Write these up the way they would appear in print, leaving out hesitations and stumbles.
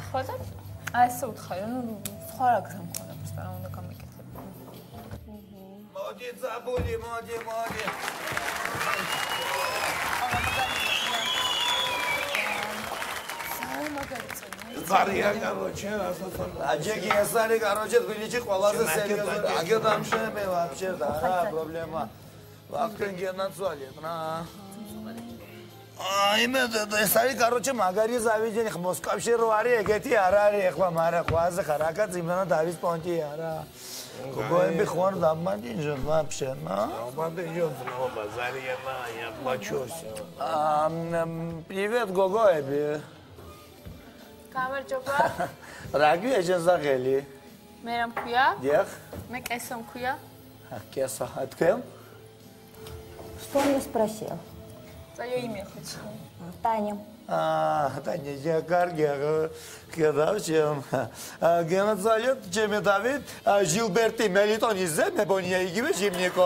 უთხრა და აი ესე უთხარი, ну, სხვა რა გზამქონდა, просто რა უნდა გამეკეთებ. მოდი ზაბული, მოდი. Зария, короче, Аджеки, Ясари, короче, Тбилиси, ყველაზე серьезно. Аге там шебе вообще, да, проблема. Вахтен генацвалит, на. Именно, Ясари, короче, Магари заведен, Москваши руари, егети арари, ехла мара, хуазы, харакат, именно Давид Понти, ара. Какой бы хвор дамбадин жен вообще, на? Дамбадин жен, оба, Зария, на, я плачусь. Привет, Гого, эби. გამარჯობა. რა გია შესახელი? მე რა მქვია? დიახ. მე კესო მქვია. კესო, а თქვენ? Что он спросил? Твое имя хочу. Таня. Таня, я каргер, кедавчем. Геноцид, чем Давид, Жилберти, Мелитон из земли, бония и гибе жимнико.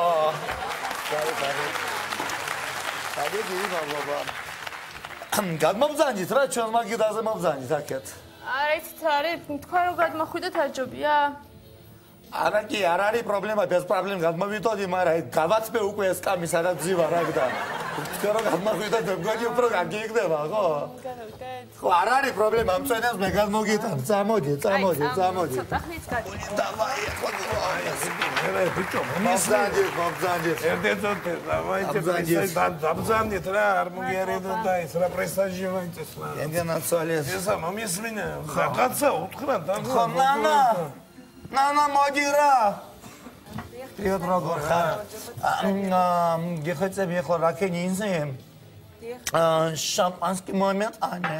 Таня, баба. გადმობძანით რა ჩვენ მაგიდაზე მობძანით აქეთ. არა იცით არის თქვენ რო გადმოხვიდეთ აჯობია? არა კი არ არის პრობლემა, без проблем გადმოვიდოდი, მაგრამ გავაცმე უკვე ეს კამი სადაც ძივა რა და თქვენ რო გადმოხვიდეთ მეგონი უფრო გაგიგდება ხო? ხო არ არის პრობლემა, მწენას მე გადმოგიტან, წამოდი. ცოტა ხნით გადი. დავაი ხო მე ბიჭო, მობძანით. ერთერთი, დავაი დამბძანით რა, არ მოგიარებდა და ეს რა პრესაჟი ვაიწეს რა. ენგენაცვალეს. ესა მომისმინე, რაღაცა უთხრა და ხო, ნანა მოდი რა. Привет, როგორ ხარ? გიხეწები ახლა რაკენი ინზე? შამპანსკი მომეტანე.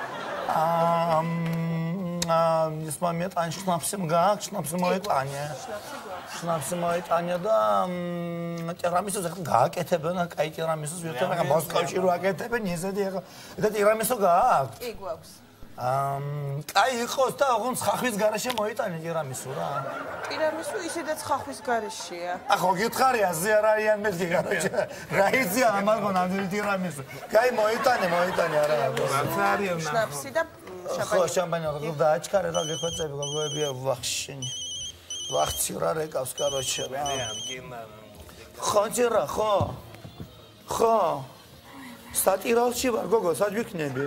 ის მომეტანე შნაფსი მგაქვს, შნაფსი მოეტანე. შნაფსი მოეტანე და ტირამისუს ახლა გააკეთებენ, კაი ტირამისუს ვიღებ, ახლა მოსკოვში რო აკეთებენ, ისეთი ახლა და ტირამისუ გააქვს? კი გვაქვს. კაი იყოს და ოღონდ ხახვის garaშე მოიტანე ტირამისუ რა. ტირამისუ ისედაც ხახვის garaშეა. ახო გითხარი აზე არ არიან მეთქი короче. რა იცია ამაგონ ამდენი ტირამისუ. კაი მოიტანე არა. რაც არის შნაფსი და ხო, შამპანი რა დააჩქარე რა გეხვეწები გოგოებია ვახშენი. ვახცი რა რეკავს короче რა. ხონჯერა ხო. სტატირალში ვარ გოგო, სად ვიქნები?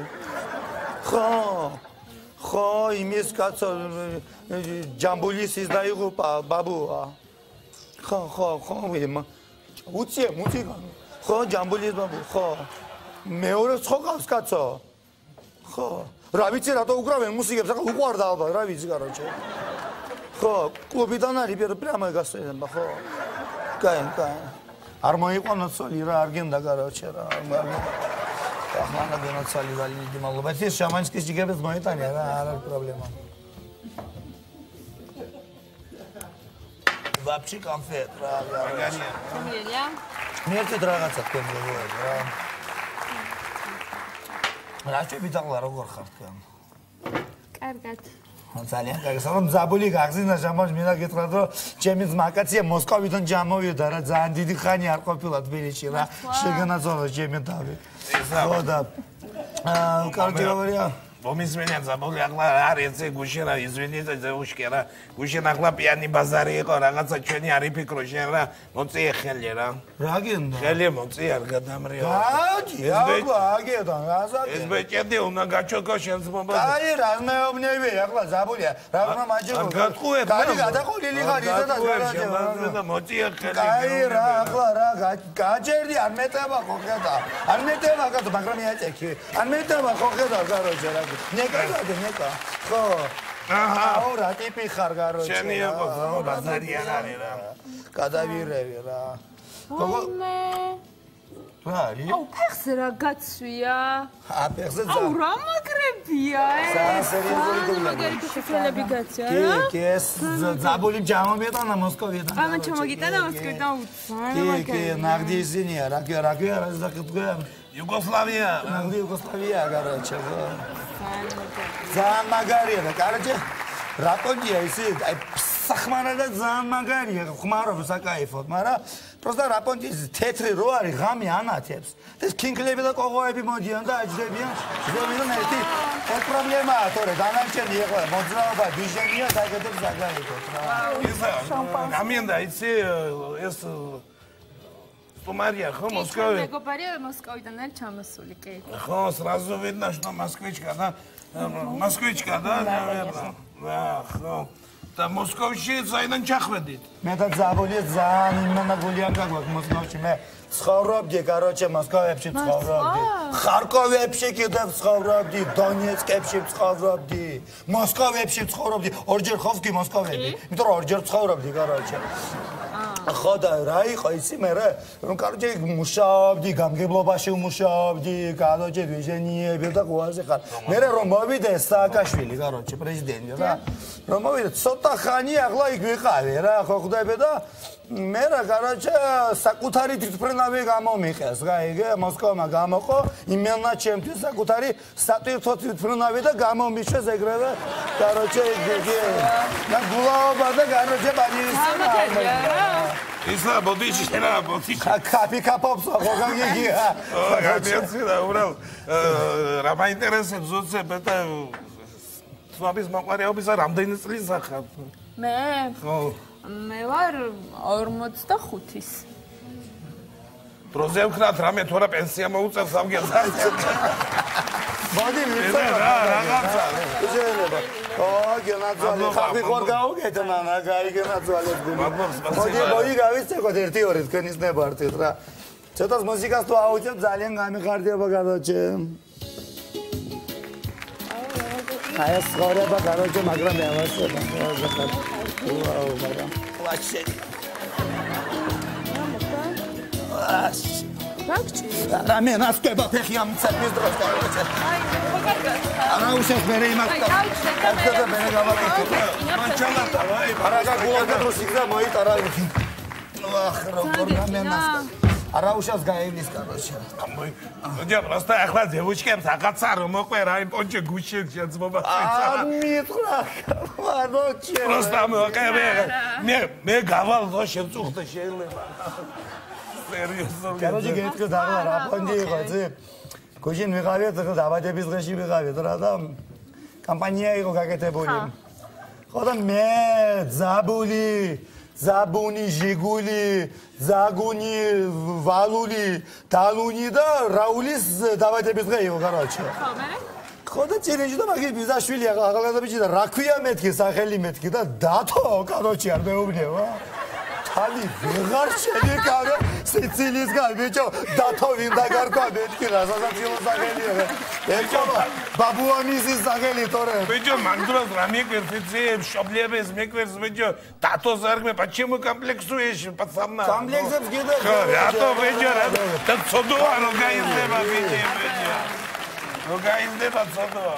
ხო, იმის კაცო ჯამბულის ის დაიღუპა ბაბუა. ხო, უცე. ხო, ჯამბულის ბაბუ, ხო. მეორე ხო ყავს კაცო. ხო. რა ვიცი რატო უკრავენ მუსიკებს, ახლა უყვარდა ალბათ, რა ვიცი короче. ხო, კლუბიდან არის პრямо გასვენება, ხო. კაი. არ მოიყვანო ცოლი რა, არ გენდა короче რა. ახლა გენოცალი ვალი მადლობა. ეს შამანსკის ჯიგებს მოიტანე რა, არ არის პრობლემა. ვაფშე კონფეტ რა. მიერია? მიერთეთ რაღაცა თქვენ მეგობრებო რა. რა შეიძლება ახლა როგორ ხარ თქვენ? კარგად. ძალიან კარგი. სანამ ზაბული გაგზავნა ჟამბონს მინდა გითხრათ რომ ჩემი ძმაკაცია მოსკოვიდან ჯამოვიდა რა, ძალიან დიდი ხანი არ ყოფილა თბილისში რა. შეგანაწოლა ჩემი დავი. ხო და კარგი როგორია? მომისმენია ზაბული ახლა არის ეს გუშინ რა извините за ушки რა. გუშინ ახლა პიანი ბაზარი იყო რაღაცა ჩვენი არ იფიქრო შენ რა. მოწიე ხელი რა. რა გინდა? ხელი მოწიე არ გადამრიო. გააჯი, აგედან, გასაგე. ეს ბეჭედი უნდა გაჩოკო შენს მომბაზე. აი რა მეუბნები ახლა ზაბულია. რა უნდა მაჯობო. გატყუებ. კარი გადაყოლილი ხარ ისედაც გარაჯე. და მოწიე ხელი. აი რა ახლა რა გაჯერდი არ მეტება ხო ხედა. არ მეტება კაცო, მაგრამ იაწექი. არ მეტება ხო ხედა გაროჯე რა. ნეკა. ხო. აჰა, რა ტიპი ხარ გაროჯე. შენი იყო ბაზარი არ არის რა. გადავირევი რა. გოგო რა არის? აუ, ფეხს რა გაცვია? ფეხზე აუ, რა მაგრებია ეს? სერიოზული მაგარი ფეხები გაცვია რა? კი, ეს ზაბული ჯამომეტანა მოსკოვიდან. ამა ჩამოგიტანა მოსკოვიდან უცბად. კი, ნაგდი ისინია, რა ზაკეთგვია? იუგოსლავია. ნაგდი იუგოსლავია, короче. ძალიან მაგარია და короче, რატოია ისი, აი დახმარა და ძალიან მაგარია, ხმარობ საკაიფოდ, მაგრამ просто რაპონტის თეთრი რო არის, ღამე ანათებს. ეს კინკლები და კოღოები მოდიან და აჯდებიან. ზემოდან ერთი ეს პრობლემაა, თორე დანარჩენი ეხლა მოძრაობა დიჟენია დაგეთებს საკაიფოდ რა. ამიანდა იცი ეს Мария, ხო მოსკოვი? მეგობარია მოსკოვიდან არის ჩამოსული, კი. ხო, сразу видно, что москвичка, да? Москвичка, да, наверное. Да, ხო. და მოსკოვში საიდან ჩახვედით? მე და ზაბოლია ძალიან იმანაგულიან გაგვაქვს მოსკოვში. მე ცხოვრობდი, короче, მოსკოვებში ცხოვრობდი. ხარკოვებში კიდევ ცხოვრობდი, დონეცკებში ცხოვრობდი. მოსკოვებში ცხოვრობდი. ორჯერ ხოვსკი მოსკოვები. იმიტომ რომ ორჯერ ცხოვრობდი, короче. ხო და რა იყო იცი მე რომ короче მუშაობდი, გამგებლობაში ვმუშაობდი, короче დვიჟენიები და ყوازი ხარ. მე რომ მოვიდე სააკაშვილი, короче, პრეზიდენტი რა. რომ მოვიდე ცოტა ხანი ახლა იქ ვიყავი რა, ხო ხვდები და მე რა короче საკუთარი თვითმფრინავი გამომიყეს რა, იგე მოსკოვმა გამოყო, იმენა ჩემთვის საკუთარი სატვირთო თვითმფრინავი და გამომიშვეს ეგრევე, короче იგე. და გულაობა და короче ბანიისა. ისა ბოდიში რა ბოდიში. კაფი კაპობს ხო გაგიგია. გაგიაცდა უბრალოდ რა მაინტერესებს ზუსტად და სვაბის მაყარიობის რამდენი წლის ახალ? მე? ხო. მე ვარ 45-ის. დროზე ვქნათ რამე თორა პენსია მოუწევს ამგერდა. მოდი რა რაღაცა. შეიძლება. ო გენაძალი ხაფი ხوار გაუგეთ მამა, გაიგენაძალეთ გული. მოდი გავიცეკოთ 1-2 თქვენის ნებართით რა. ცოტას მუსიკას თუ აუწევ ძალიან გამიხარდება გადაჭე. აი ეს ხორება გადაჭე, მაგრამ მე ავასება. ვაუ, მაგრამ ვაჩე. რა მე ნასკება ფეხი ამ ცეპის დროს დავიწყე. არა უშავს მე იმას და და მე გავაკეთე. მანჩალატა ვაი, არა გაგუაგა დროს იქნა მოიტარა. ვახ რა პროგრამენას. არა უშავს გაივლის კაროჩა. მოდი просто ახლა ძევუჩკებს რაღაცა რომ მოყვერა იმ პონჩე გუჩი შეძმობა. მითხრა. ვაროჩე. просто მე გავალ ხო შევწუხდა შეიძლება. სერიოზულად. კაროჩი გეტყვი და ახლა რა პონჯი იყო ძე. გუშინ ვიყავით ახლა დაბადების დღეში ვიყავით რა და კამპანია იყო გაკეთებული. ხო და მე ზაბუნი ჟიგული, ზაგუნი ვალული, დალუნი და რაულის დაბადების დღე იყო კაროჩი. ხო მე? ხო და ჭირიში და მაგის ბიზაშვილი ახალგაზრდობიჩი და რა ქვია მეთქი სახელი მეთქი და დათო კაროჩი არ მეუბნევა. თალი ვეღარ შედიკავე სიცილისგან ბიჭო დათო ვინ დაგარქვა მეთქი რასაცილო სახელია. ბიჭო ბაბუამისის სახელი თორე. ბიჭო მანდროს რა მეკერს იცი შობლებს მეკერს ბიჭო დათო ზარგმე почему комплексуешь пацана? კომპლექსებს გიდე. ხო რატო ბიჭო რა და ცოდოა რო გაიზდება ბიჭო. რო გაიზდება ცოდოა.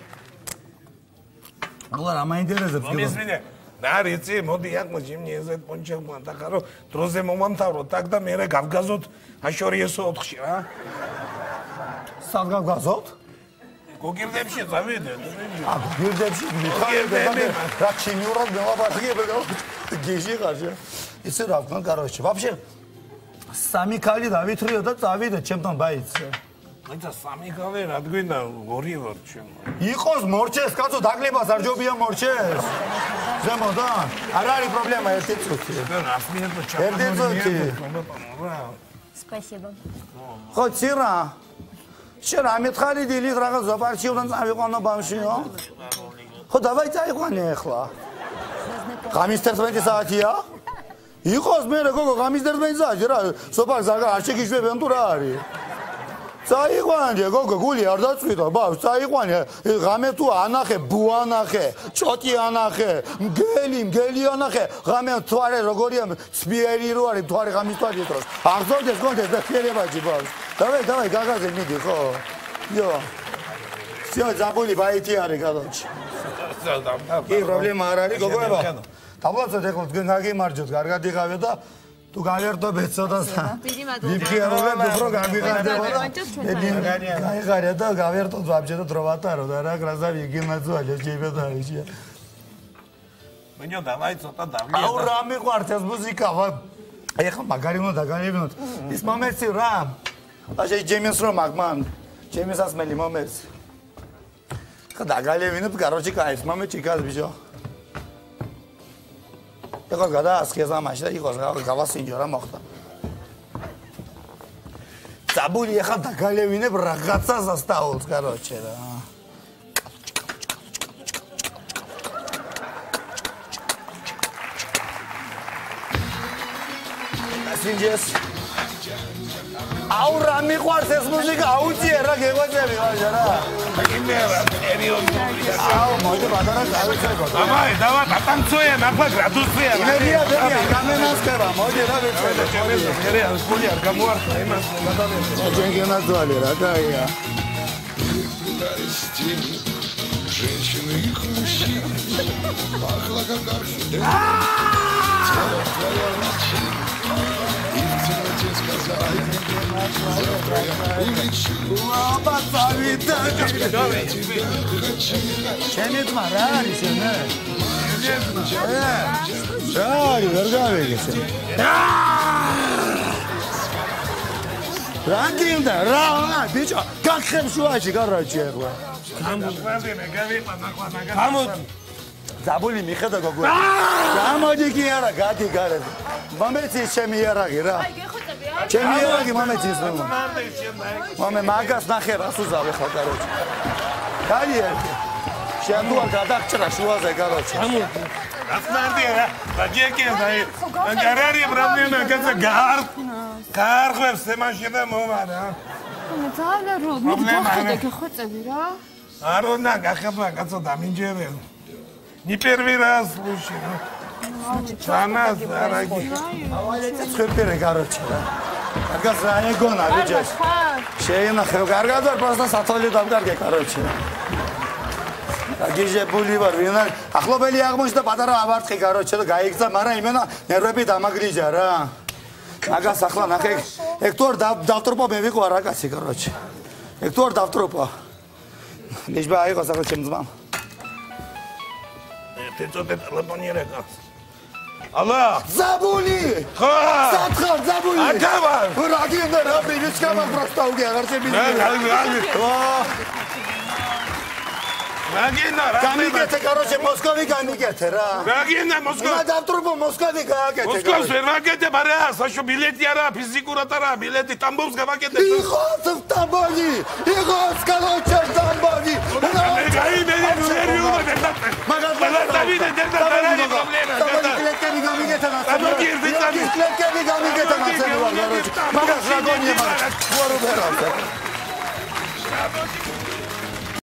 ახლა რა მაინტერესებს გიდე. მისმინე ნარიცი მოდი აღმოჩი მე ეს პონჩელმა და ხარო დროზე მომამთავროთ так და მე გავგაზოთ აშორიესო 4-ში რა. სად გავგაზოთ? გოგირდებში წავიდეთ. გოგირდებში მიხარებდა რა ჩინიურად მოვაფარგებდა გეჟი ხარჯა. ისე რა ვქნა კაროჩი. вообще სამი ქალი დავითრიო და წავიდეთ ჩემთან ბაიცზე. მაინც სამი ქალი რა გვინდა 2 ვარ ჩემო. იყოს მორჩეს კაცო დაკლებას არ ჯობია მორჩეს. ზემოდან არ არის პრობლემა ერთი წუთი. ერთი წუთი. Спасибо. ხო ციրա შენ ამითხარი დილით რაღაც ზოპარში უნდა წავიყვანო ბავშვიო. ხო დავაი წაიყვანე ახლა. ღამის 11 საათია? იყოს მე გოგო ღამის 11 საათი რა ზოპარს არ შეგიშვებიან თუ რა არის? წაიყვანე გოგო გული არ დაწვიდა ბავშვ წაიყვანე ღამე თუ ანახე ბუანახე ჩოტი ანახე მგელი ანახე ღამე თვარე როგორია სპიერი რო არის თვარე ღამის თვარის დროს აღზოვდეს კონდეს და ხერებაჭი ბავშვ დავაი გაგაზე მიდი ხო იო всё забыли ბაითი არის გადაჭი კი პრობლემა არ არის გოგოება დაბლაცოთ ეხლა თქვენ გაგიმარჯოთ კარგად იღავე და თუ გავერტობეთ ცოტას ვიფიქრობ უფრო გამიღარდება გაიღარია და გავერტოთ ვაბჭე და დრო ვატარო და რა გრაზავი გიმაძვალე შეიძლება დავიჭია მენო დავაი ცოტა აუ დავიე. რა მიყვართ ეს მუსიკა აი ხა მაგარი უნდა დაგალევინოთ ის მომეცი რა აი ჯეიმს რომ მაგმან ჯეიმს ასმელი მომეცი ხა დაგალევინოთ короче кайф მომეცი გаз ბიჭო ეხლა გადაასხეს ამაში და იყოს გავასინჯო რა მოხდა საბული ეხლა დაგალევინებ რაღაცას ასტაულს короче რა Sinjes. Aur რა მიყვარს ეს მუსიკა, აუწიე რა გეგვაწევი ვაჟა რა. იმე რა პერიოდული. აუ მოდი პატარა გავიცეკო. დავა დატანცოე ნახლა გრადუსია. იმედია დები გამენასკება, მოდი რა ვიცოდე. მე არ გული არ გამოართა იმას გადავეცე. ჯენგენა ძვალი რა კაია. Женщины их мужчины, пахло как орхидея. Твоя ночь, и в темноте сказали, завтра я улечу. Пацавита. ჩემი ძმა რა არის შენე? რა არის ვერ გავიგე. რა გინდა რა ბიჭო გახებ შუაში გარაჯი ახლა გამოდი ზაბული მიხედა გოგო გამოდი კი არა გადი გარეთ მომეცი ჩემი იარაღი რა ჩემი იარაღი მომეცი ის რომ მომე მაგას ნახე რა სუზავ ახლა კაროჩი გადი ერთი შენ თუ არ გადაგჭრა შუაზე კაროჩი გამოდი Расмардия, баджекена, гарари проблема, как გარღვევს ემაშინა მომარა. ძალიან რო მოხდა გეხოცები რა. არ უნდა გახება კაცო დამინჯერე. Не первый раз слушай. Чанас дорогой. ცხერპერე კაროჩი რა. კარგას რა ეგონა ბიჭო. შეინახე კარგად ვარ просто სათვალე დავკარგე კაროჩი. გიჟებული ვარ ვინ არის ახლობელი აღმოჩნდა პატარა აბარტყი კაროჩე და გაიგზა მაგრამ იმენა ნერვები დამაგრიჯა რა მაგას ახლა ნახე ეგ თუ არ დავტროპო მე ვიყო რა კაცი კაროჩე ეგ თუ არ დავტროპო ნიშბა აიღოს ახლა ჩემ ძმამ ტეწოდე ტელეფონი რეკაც ალა ზაბული ხო სათხარ ზაბული აკავა რა გინდა რა ბიჭკამა просто უგე აღარ შებიძი Рагина, გამიგეთე კაროჩე მოსკოვი გამიგეთე რა. Рагина, მოსკოვი. მე დავტრობო მოსკოვი გააკეთე. მოსკოვს ვერ ვაკეთებ არა, საშო ბილეთი არა, ფიზიკურად არა, ბილეთი ტამბოვს გავაკეთებ. იღოს ტამბოვი, იღოს კაროჩე ტამბოვი. მე გაიმედე ნერვიულობ და მაგას დავიდე და დარაი პრობლემა. კლეკები გამიგეთე და გამიგირდი წამი. კლეკები გამიგეთე და მაგას რა გონია მაგას. ვარო ვერა.